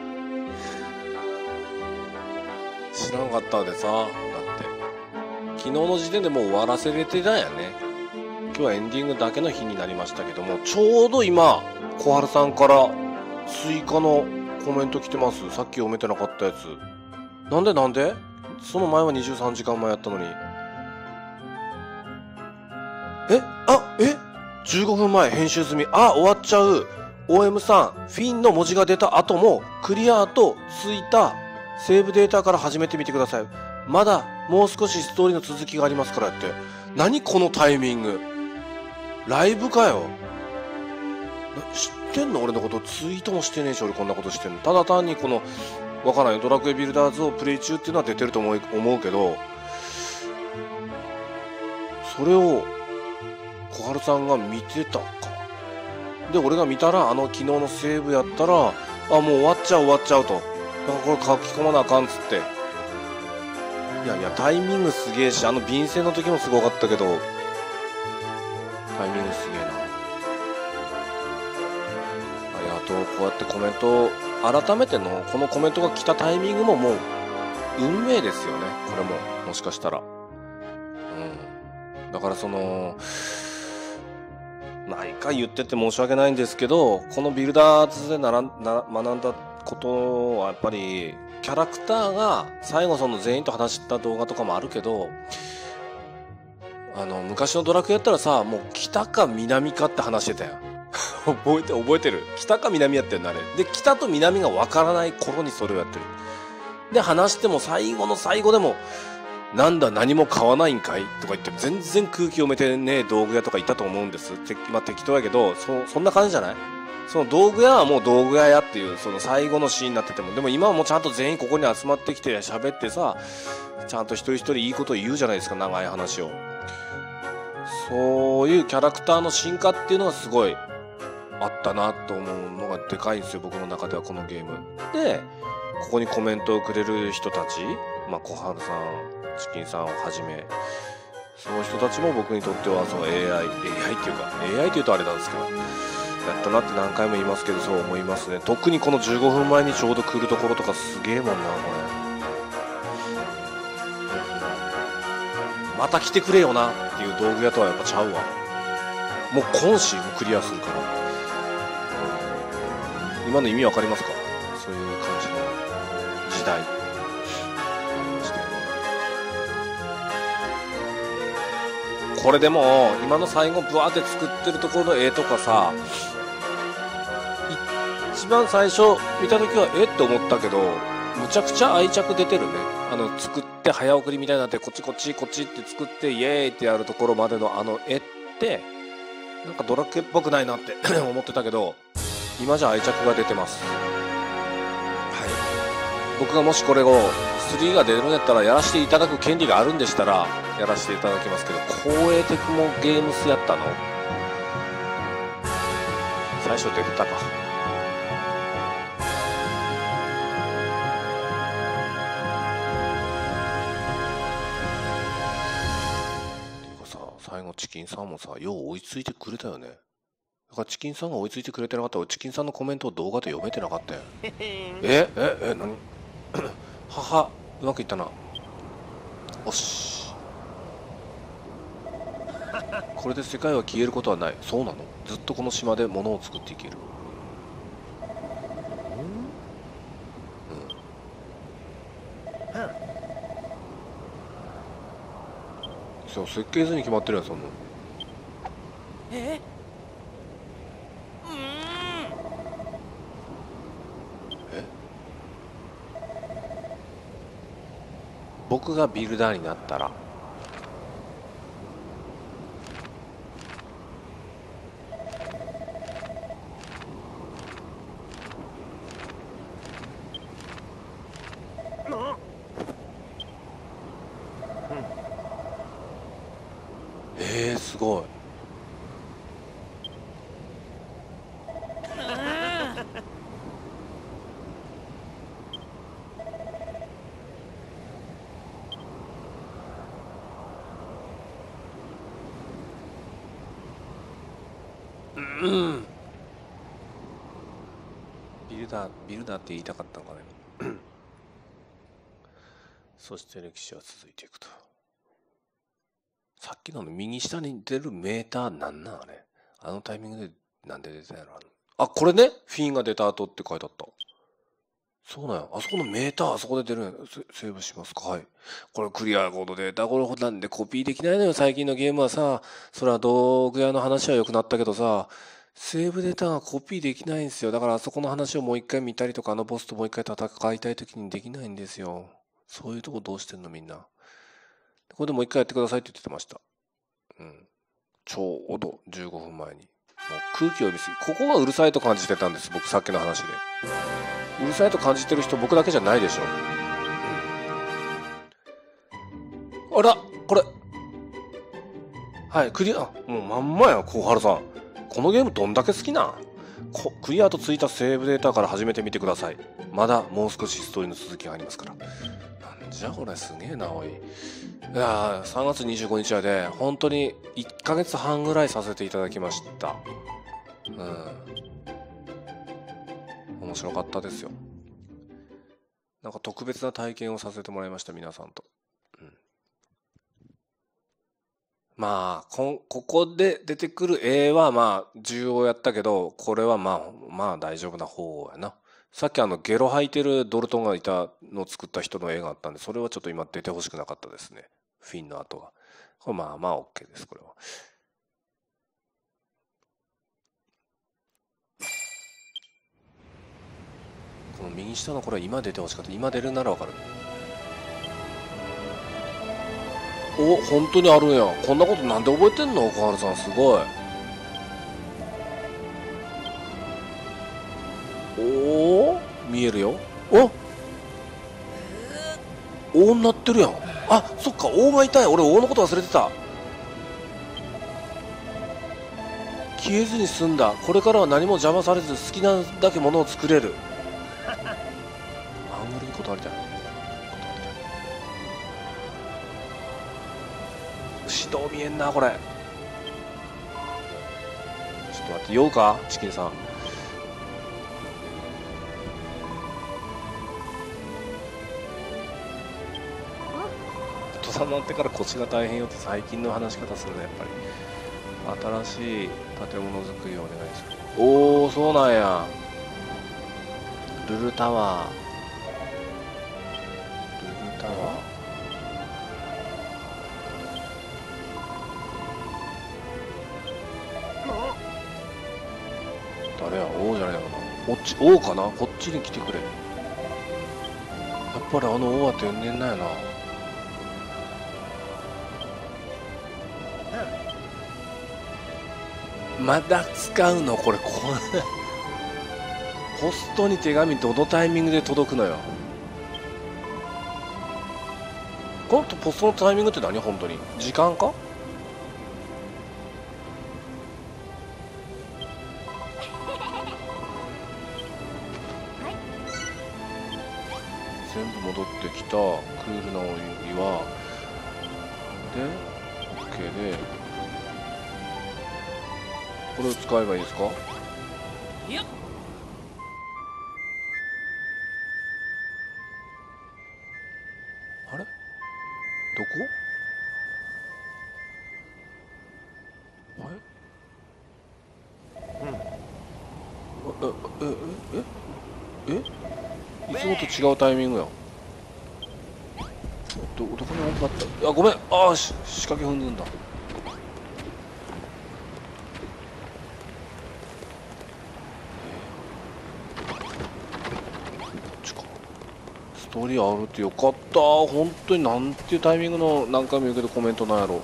した知らなかったでさ。だって昨日の時点でもう終わらせれてたんやね。今日はエンディングだけの日になりましたけども、ちょうど今小春さんから追加のコメント来てます。さっき読めてなかったやつ。なんでなんでその前はにじゅうさんじかんまえやったのに。えあえじゅうごふんまえ編集済み。あ終わっちゃう。 オーエム さんフィンの文字が出た後もクリアとついたセーブデータから始めてみてください。まだもう少しストーリーの続きがありますからって。何このタイミング。ライブかよ。知ってんの俺のこと。ツイートもしてねえし俺こんなことしてんの。ただ単にこのわからないドラクエビルダーズをプレイ中っていうのは出てると思う思うけど、それを小春さんが見てたか。で俺が見たらあの昨日のセーブやったら、あもう終わっちゃう終わっちゃうと。だからこれ書き込まなあかんっつって。いやいやタイミングすげえし、あの便箋の時もすごかったけどタイミングすげえな。ありがとう。こうやってコメント改めてのこのコメントが来たタイミングももう運命ですよね。これももしかしたら、うん、だからその何回言ってて申し訳ないんですけど、このビルダーズでならな学んだことはやっぱりキャラクターが最後その全員と話した動画とかもあるけど、あの昔のドラクエやったらさ、もう北か南かって話してたやん覚えて覚えてる。北か南やってんのあれで、北と南がわからない頃にそれをやってる。で話しても最後の最後でもなんだ何も買わないんかいとか言って全然空気読めてねえ道具屋とかいたと思うんです。て、まあ、適当やけど そ, そんな感じじゃない。その道具屋はもう道具屋やっていうその最後のシーンになってても、でも今はもうちゃんと全員ここに集まってきて喋ってさ、ちゃんと一人一人いいこと言うじゃないですか、長い話を。そういうキャラクターの進化っていうのがすごいあったなと思うのがでかいんですよ、僕の中ではこのゲームで。ここにコメントをくれる人たち、まあ小春さん、チキンさんをはじめ、その人たちも僕にとってはその エーアイ、エーアイ っていうか エーアイ っていうとあれなんですけど、やったなって何回も言いますけど、そう思いますね。特にこのじゅうごふんまえにちょうど来るところとかすげえもんなこれ。また来てくれよなっていう道具屋とはやっぱちゃうわ。もう今週もクリアするから。今の意味わかりますか。そういう感じの時代ありましたよね。これでも今の最後ブワーって作ってるところの絵とかさ、一番最初見た時はえって思ったけど、むちゃくちゃ愛着出てるね。あの作って早送りみたいになってこっちこっちこっちって作ってイエーイってやるところまでのあの絵ってなんかドラクエっぽくないなって思ってたけど、今じゃ愛着が出てます。はい。僕がもしこれをスリーが出るんやったらやらせていただく権利があるんでしたらやらせていただきますけど、光栄テクモゲームスやったの最初出てたか。最後チキンさんもさ、よう追いついてくれたよね。だからチキンさんが追いついてくれてなかったらチキンさんのコメントを動画で読めてなかったよえええ何母うまくいったな。おしこれで世界は消えることはない。そうなの。ずっとこの島で物を作っていける。そう、設計図に決まってるやんそんなの。ええ僕がビルダーになったらえー、すごい。 うんビルダービルダーって言いたかったのかねそして歴史は続いていくと。さっきの右下に出るメーターなんなんあれ。あのタイミングでなんで出たんやろ。あ、これね。フィンが出た後って書いてあった。そうなんや。あそこのメーターあそこで出るんや。セセーブしますか。はい。これクリアコードデータこれなんでコピーできないのよ。最近のゲームはさ。それは道具屋の話は良くなったけどさ。セーブデータがコピーできないんですよ。だからあそこの話をもう一回見たりとか、あのボスともう一回戦いたい時にできないんですよ。そういうとこどうしてんのみんな。これでもう一回やってくださいって言ってました。うん。ちょうどじゅうごふんまえに。もう空気を読みすぎ。ここがうるさいと感じてたんです。僕さっきの話で。うるさいと感じてる人僕だけじゃないでしょ。うん、あらこれ。はい、クリア。もうまんまや、小春さん。このゲームどんだけ好きなんこクリアとついたセーブデータから始めてみてください。まだもう少しストーリーの続きがありますから。なんじゃこれすげえなおい。いやーさんがつにじゅうごにちはで本当にいっかげつはんぐらいさせていただきました。うん面白かったですよ。なんか特別な体験をさせてもらいました皆さんと。うん、まあこここで出てくる絵はまあ重要やったけどこれはまあまあ大丈夫な方やな。さっきあのゲロ吐いてるドルトンがいたのを作った人の絵があったんでそれはちょっと今出てほしくなかったですね。フィンの後は。これまあまあ OK ですこれは。この右下のこれ今出てほしかった。今出るならわかる。お本当にあるんや。こんなことなんで覚えてんの小春さんすごい。おお見えるよ。お王になってるやん。あそっか王がいたい。俺王のこと忘れてた。消えずに済んだ。これからは何も邪魔されず好きなだけものを作れる。アングルに断りたい。指導見えんなこれ。ちょっと待って酔うかチキンさん。大人になってから腰が大変よって最近の話し方するねやっぱり。新しい建物作りをお願いします。おおそうなんや。ルルタワールルタワー誰や王じゃないのかな。こっち王かな。こっちに来てくれ。やっぱりあの王は天然なんやな。まだ使うのこれ。これポストに手紙どのタイミングで届くのよ。このポストのタイミングって何本当に時間か。全部戻ってきたクールなお湯はで OK でこれを使えばいいですか。いやあれどこあれうんえええええいつもと違うタイミングや。どどこに置かった。あごめんああし仕掛け踏んでんだ。ストーリーあるってよかった。本当になんていうタイミングの何回も言うけどコメントなんやろ。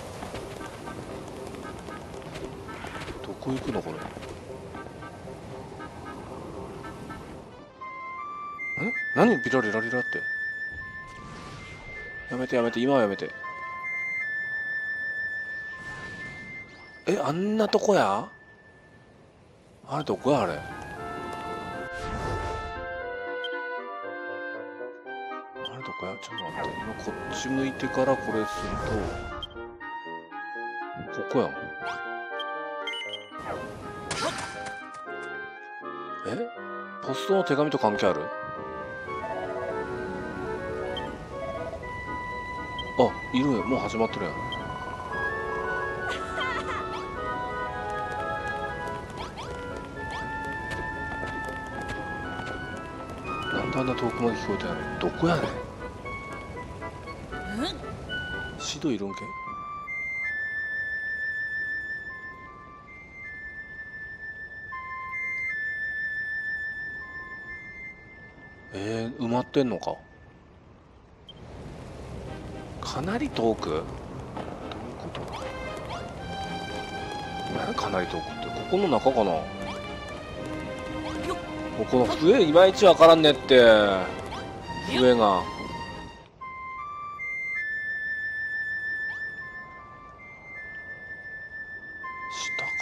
どこ行くのこれ。え何ビラリラリラってやめてやめて今はやめて。えあんなとこや。あれどこやあれ。あれどこや。ちょっと待って今こっち向いてからこれするとここやん。 ポストの手紙と関係ある？あ、いる。もう始まってるやん。なんであんな遠くまで聞こえたんやろ。どこやねん。シドいるんけ？えー、埋まってんのか。かなり遠く？どういうこと？何かなり遠くって、ここの中かな。ここの笛いまいちわからんねって。笛が下か。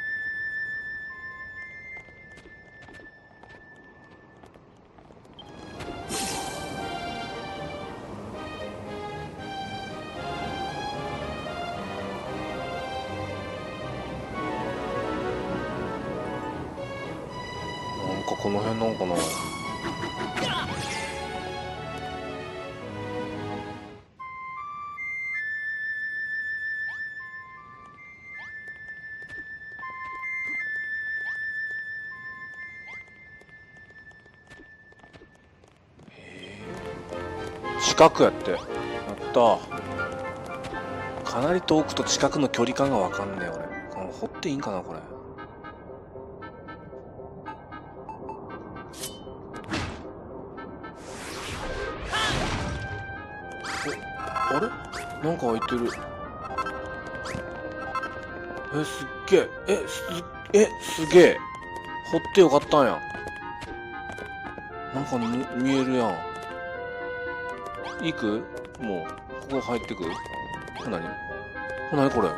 なんかこの辺なんかな。近くやって。やったー。かなり遠くと近くの距離感がわかんねえ俺。この掘っていいんかなこれ。お、あれなんか開いてる。え、すっげえ。え、す、え、すげえ。掘ってよかったんや。なんか見えるやん。行く？もう、ここ入ってく？これ何？これ何これ？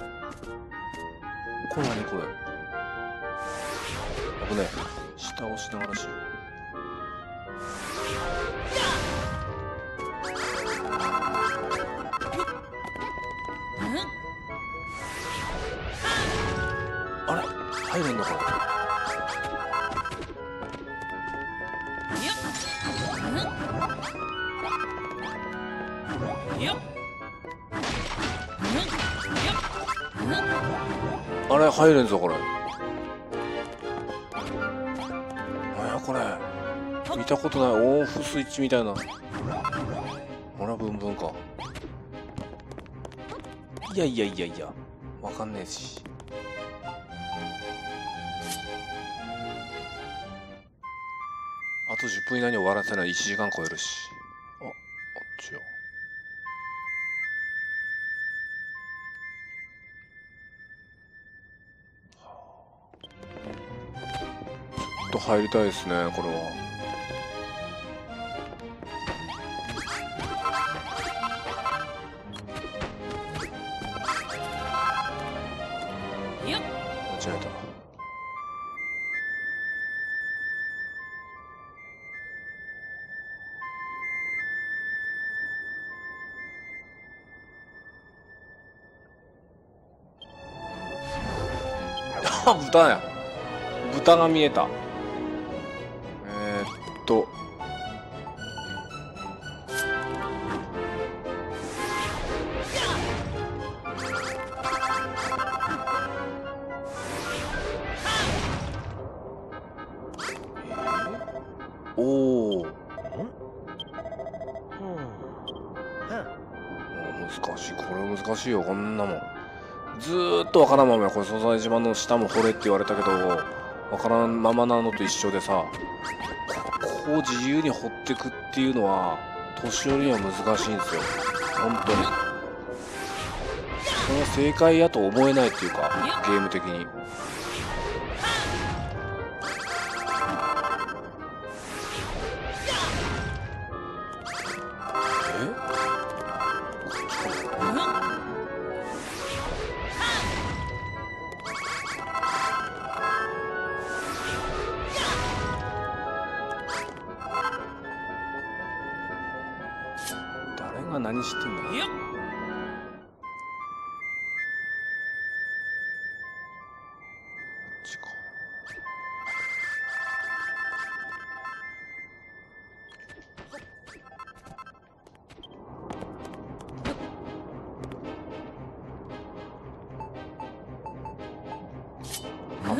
これ何これ？危ねえ。下押しながらしよう。あれ？入れんのこれ？あれ入れんぞこれ。なんやこれ。見たことないオンオフスイッチみたいな。ほらブンブンか。いやいやいやいや、わかんねえし。あとじゅっぷん以内に終わらせない。いちじかん超えるし。あ、あっちよ。ちょっと入りたいですねこれは。間違えた。あ、豚や。豚が見えた。えー、っとおお。難しい。これ難しいよこんなもん。ずーっとわからんままや。これ素材島の下も掘れって言われたけどわからんままなのと一緒でさ、ここを自由に掘ってくっていうのは年寄りには難しいんですよ本当に。それは正解やと思えないっていうかゲーム的に。誰が何してんだ。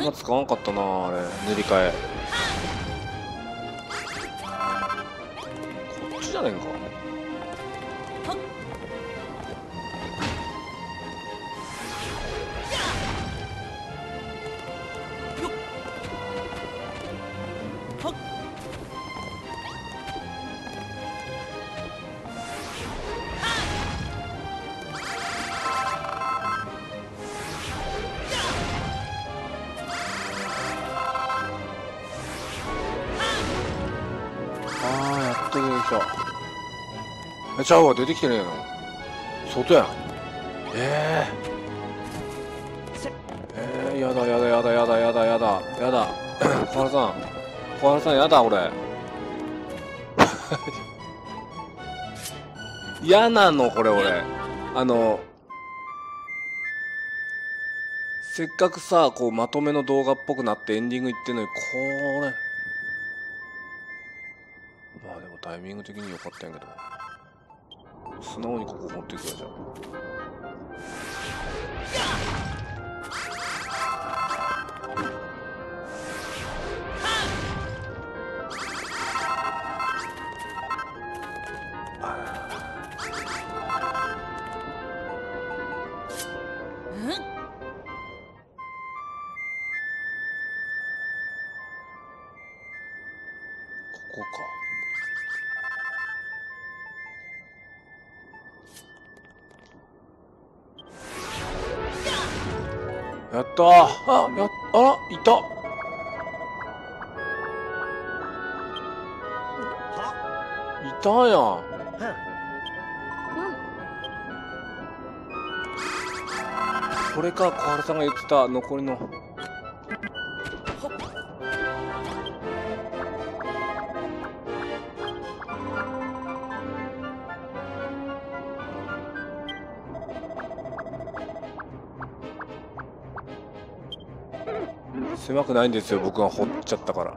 んま使わんかったなあれ。塗り替えこっちじゃねえんか。え、ちゃうわ、出てきてねえの。外やん。えー、えー、やだやだやだやだやだやだやだ小原さん小原さんやだ俺嫌なのこれ俺。あのせっかくさこうまとめの動画っぽくなってエンディングいってんのにこれ。まあでもタイミング的に良かったんやけど、素直にここ持っていくわ。じゃあここか。やったー。あ、やっ、あら、いた。いたやん。これか、小原さんが言ってた残りの。狭くないんですよ、僕が掘っちゃったから。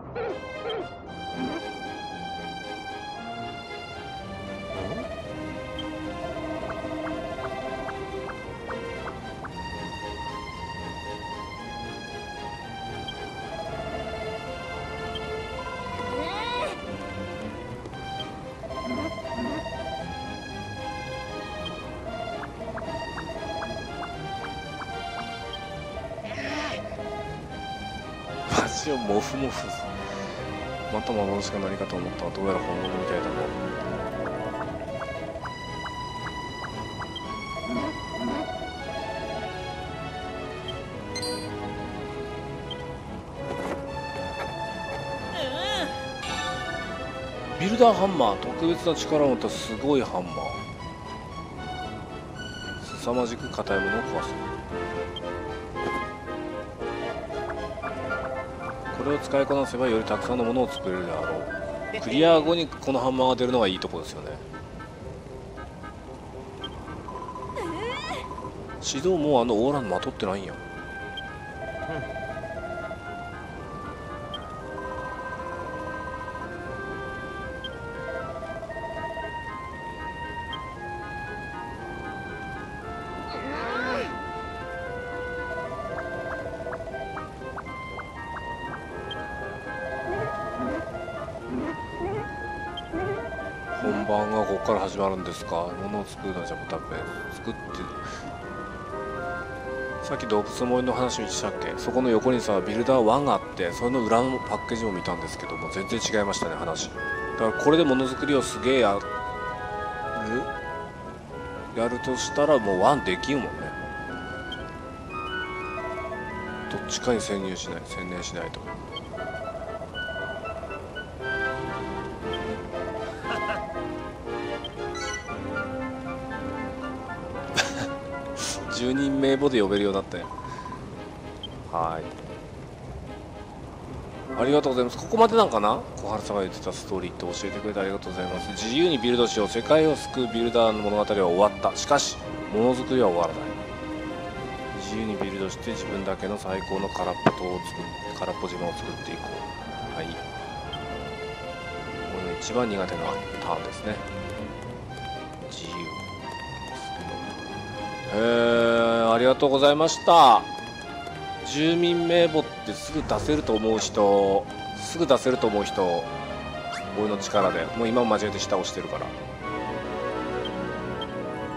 マジをモフモフ。また幻か何かと思ったらどうやら本物みたいだね。ビルダーハンマー、特別な力を持ったすごいハンマー。凄まじく硬いものを壊す。これを使いこなせばよりたくさんのものを作れるであろう。クリア後にこのハンマーが出るのがいいところですよね。指導もあのオーランまとってないんや。本番がここから始まるんですか。物を作るのはじゃあもうダメ作って。さっき動物の森の話にしたっけ。そこの横にさビルダーワンがあって、それの裏のパッケージも見たんですけども全然違いましたね話。だからこれでものづくりをすげえやるやるとしたらもうワンできんもんね。どっちかに潜入しない専念しないと。じゅうにん名簿で呼べるようになったよ。はい、ありがとうございます。ここまでなんかな。小原さんが言ってたストーリーって教えてくれてありがとうございます。自由にビルドしよう、世界を救うビルダーの物語は終わった。しかしものづくりは終わらない。自由にビルドして自分だけの最高の空っぽ島を作っ空っぽ島を作っていこう。はい、これが一番苦手なターンですね。自由。へえ、ありがとうございました。 住民名簿ってすぐ出せると思う人、すぐ出せると思う人、俺の力でもう今間違えて下押してるから。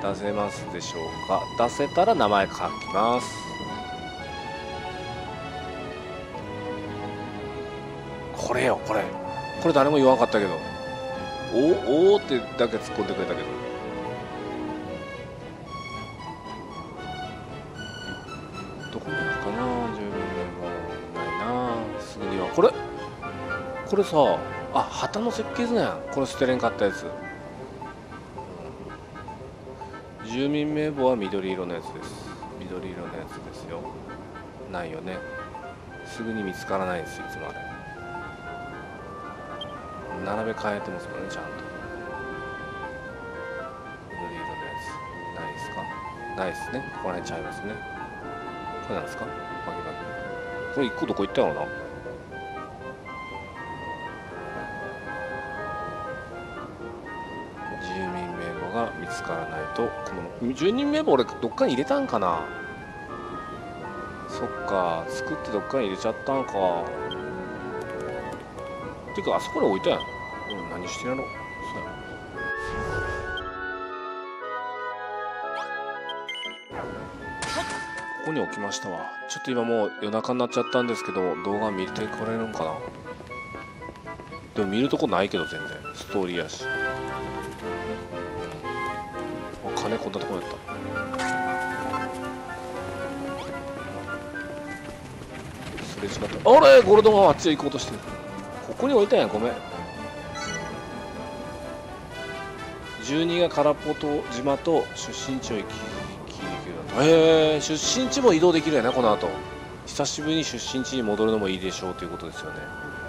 出せますでしょうか。出せたら名前書きます。これよこれこれ誰も言わなかったけど、おおーってだけ突っ込んでくれたけど、どこにあるかな。住民名簿ないな、すぐには。これこれさ、あ、旗の設計図やん。これ捨てれんかったやつ。住民名簿は緑色のやつです。緑色のやつですよ。ないよね。すぐに見つからないです、いつもあれ。並べ替えてますからね、ちゃんと。緑色のやつないですか。ないですね。ここら辺ちゃいますね。これなんですか。これ一個どこ行ったのかな。住民名簿が見つからないと、この住人名簿俺どっかに入れたんかな。そっか、作ってどっかに入れちゃったんか。てかあそこに置いたやん。うん、何してんやろ。そうや。ここに置きましたわ。ちょっと今もう夜中になっちゃったんですけど、動画見てくれるんかな。でも見るとこないけど全然ストーリーやし。あ、金こんなとこやった。それ違った。あれゴールドマンはあっちへ行こうとしてる。ここに置いたんや。ごめん。じゅうにが空っぽと島と出身地を行き来できるだと。へえ、出身地も移動できるやなこの後。久しぶりに出身地に戻るのもいいでしょうということですよね。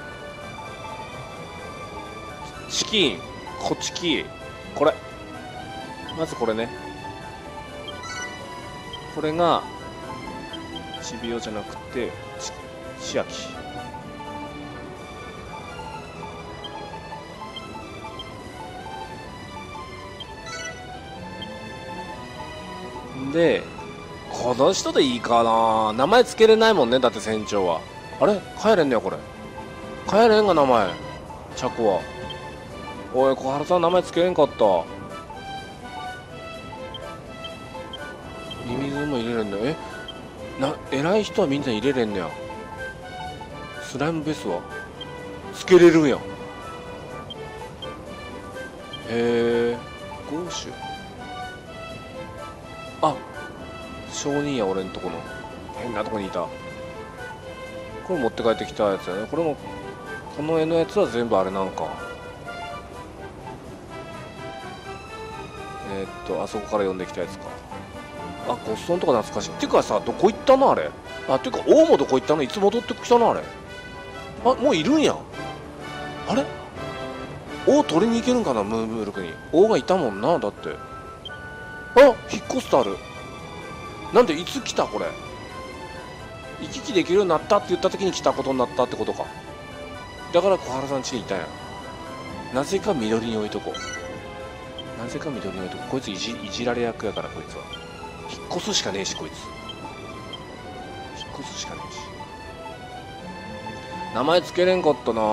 チキンこっちきこれまずこれね。これがちびおじゃなくてち千秋。でこの人でいいかな。名前つけれないもんね、だって船長は。あれ帰れんねやこれ。帰れんが名前チャコは。おい小春さん名前つけれんかった。ミミズも入れれんの。えな偉い人はみんな入れれんのや。スライムベースはつけれるんや。へえゴーシュ。あ証人や俺んとこの変なとこにいた。これ持って帰ってきたやつやね。これもこの絵のやつは全部あれなんか。えー、っとあそこから読んできたやつか。あゴッソンとか懐かしい。っていうかさどこ行ったのあれ。あっていうか王もどこ行ったの。いつ戻ってきたのあれ。あもういるんや。あれ王取りに行けるんかな。ムーブルクに王がいたもんな。だってあ引っ越すとある。なんでいつ来たこれ。行き来できるようになったって言った時に来たことになったってことか。だから小原さん家にいたんや。なぜか緑に置いとこう。なぜか緑に置いとこう。こいついじいじられ役やからこいつは。引っ越すしかねえしこいつ。引っ越すしかねえし。名前つけれんかったな。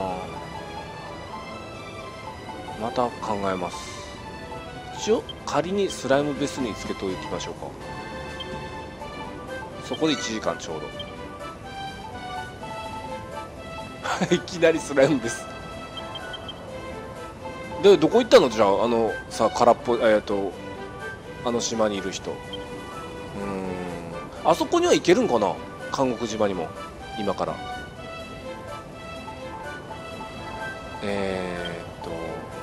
また考えます。一応仮にスライムベースにつけておきましょうか。そこでいちじかんちょうどいきなりスライムベースでどこ行ったの。じゃああのさ空っぽえっとあの島にいる人。うーんあそこには行けるんかな。韓国島にも今から。えー、っと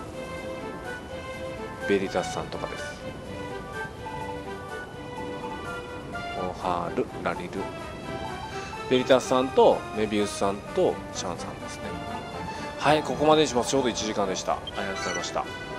ベリタスさんとかです。オハルラリルベリタスさんとメビウスさんとシャンさんですね。はいここまでにします。ちょうどいちじかんでした。ありがとうございました。